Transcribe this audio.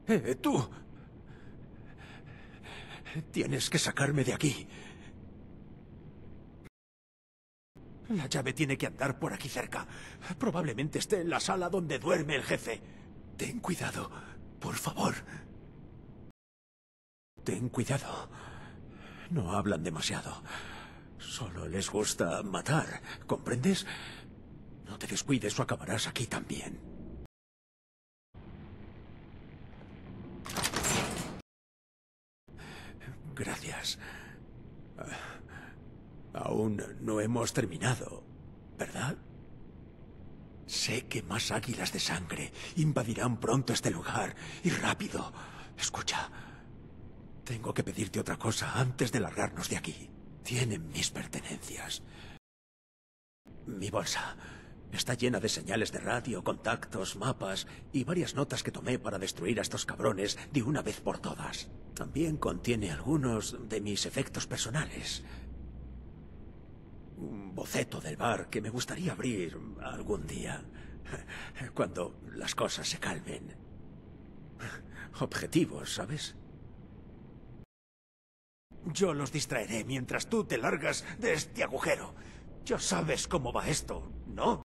Tú. Tienes que sacarme de aquí. La llave tiene que andar por aquí cerca. Probablemente esté en la sala donde duerme el jefe. Ten cuidado, por favor. Ten cuidado. No hablan demasiado. Solo les gusta matar, ¿comprendes? No te descuides o acabarás aquí también. Gracias. Aún no hemos terminado, ¿verdad? Sé que más águilas de sangre invadirán pronto este lugar, y rápido. Escucha, tengo que pedirte otra cosa antes de largarnos de aquí. Tienen mis pertenencias. Mi bolsa está llena de señales de radio, contactos, mapas y varias notas que tomé para destruir a estos cabrones de una vez por todas. También contiene algunos de mis efectos personales. Un boceto del bar que me gustaría abrir algún día, cuando las cosas se calmen. Objetivos, ¿sabes? Yo los distraeré mientras tú te largas de este agujero. Ya sabes cómo va esto, ¿no?